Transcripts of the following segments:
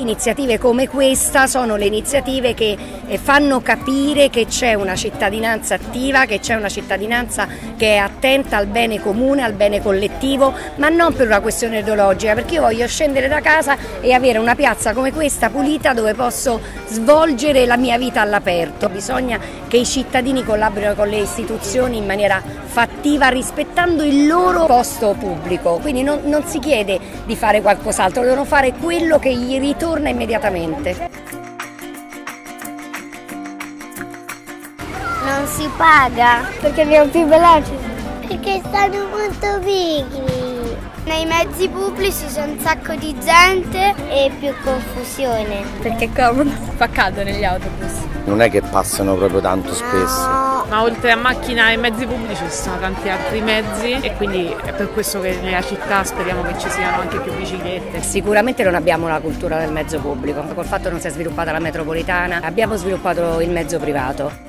Iniziative come questa sono le iniziative che fanno capire che c'è una cittadinanza attiva, che c'è una cittadinanza che è attenta al bene comune, al bene collettivo, ma non per una questione ideologica, perché io voglio scendere da casa e avere una piazza come questa pulita dove posso svolgere la mia vita all'aperto. Bisogna che i cittadini collaborino con le istituzioni in maniera fattiva, rispettando il loro posto pubblico, quindi non si chiede di fare qualcos'altro, devono fare quello che gli ritorna immediatamente. Non si paga perché abbiamo più veloci, perché stanno molto pigri. Nei mezzi pubblici c'è un sacco di gente e più confusione. Perché è comodo, fa caldo negli autobus. Non è che passano proprio tanto spesso. Ma oltre a macchina e mezzi pubblici ci sono tanti altri mezzi e quindi è per questo che nella città speriamo che ci siano anche più biciclette. Sicuramente non abbiamo la cultura del mezzo pubblico, col fatto che non si è sviluppata la metropolitana, abbiamo sviluppato il mezzo privato.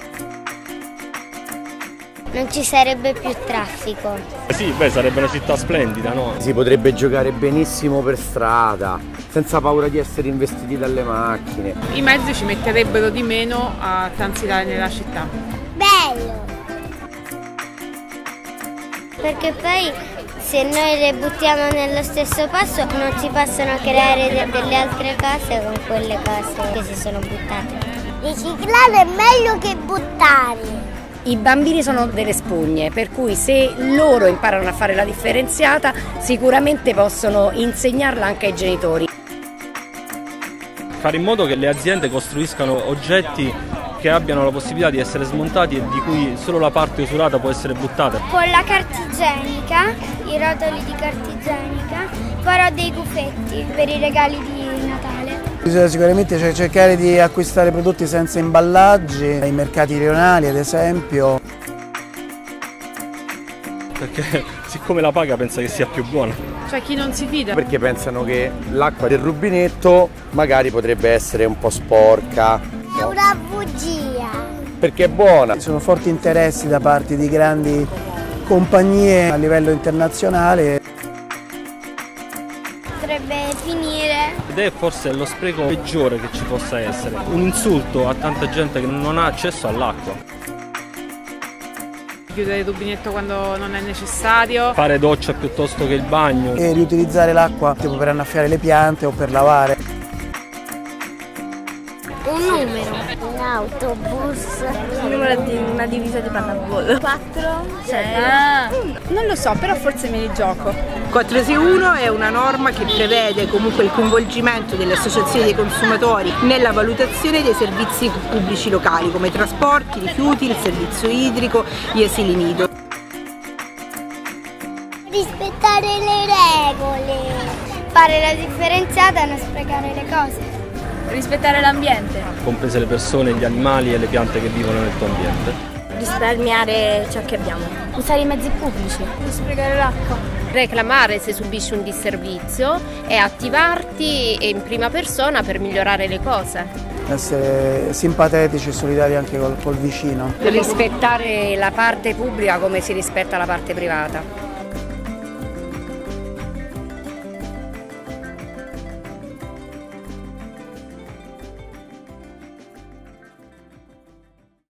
Non ci sarebbe più traffico. Sì, sarebbe una città splendida, no? Si potrebbe giocare benissimo per strada, senza paura di essere investiti dalle macchine. I mezzi ci metterebbero di meno a transitare nella città. Bello! Perché poi se noi le buttiamo nello stesso passo non si possono creare delle altre case con quelle case che si sono buttate. Riciclare è meglio che buttare. I bambini sono delle spugne, per cui se loro imparano a fare la differenziata sicuramente possono insegnarla anche ai genitori. Fare in modo che le aziende costruiscano oggetti che abbiano la possibilità di essere smontati e di cui solo la parte usurata può essere buttata. Con la carta igienica, i rotoli di carta igienica, farò dei gufetti per i regali di Natale. Bisogna sicuramente cercare di acquistare prodotti senza imballaggi, ai mercati rionali ad esempio. Perché siccome la paga pensa che sia più buona. Cioè chi non si fida? Perché pensano che l'acqua del rubinetto magari potrebbe essere un po' sporca. È una bugia. Perché è buona. Ci sono forti interessi da parte di grandi compagnie a livello internazionale. Potrebbe finire. Ed è forse lo spreco peggiore che ci possa essere. Un insulto a tanta gente che non ha accesso all'acqua. Chiudere il rubinetto quando non è necessario. Fare doccia piuttosto che il bagno. E riutilizzare l'acqua tipo per annaffiare le piante o per lavare. Un numero. Un autobus. Il numero di una divisa di pallavolo. 4, 6. Non lo so, però forse me ne gioco. 461 è una norma che prevede comunque il coinvolgimento delle associazioni dei consumatori nella valutazione dei servizi pubblici locali come i trasporti, i rifiuti, il servizio idrico, gli asili nido. Rispettare le regole. Fare la differenziata e non sprecare le cose. Rispettare l'ambiente. Comprese le persone, gli animali e le piante che vivono nel tuo ambiente. Risparmiare ciò che abbiamo. Usare i mezzi pubblici. Non sprecare l'acqua. Reclamare se subisci un disservizio e attivarti in prima persona per migliorare le cose. Essere simpatetici e solidari anche col vicino. Rispettare la parte pubblica come si rispetta la parte privata.